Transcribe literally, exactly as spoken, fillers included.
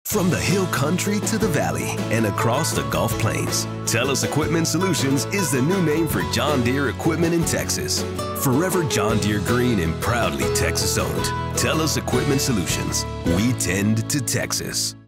From the hill country to the valley and across the Gulf Plains, Tellus Equipment Solutions is the new name for John Deere equipment in Texas. Forever John Deere green and proudly Texas owned. Tellus Equipment Solutions. We tend to Texas.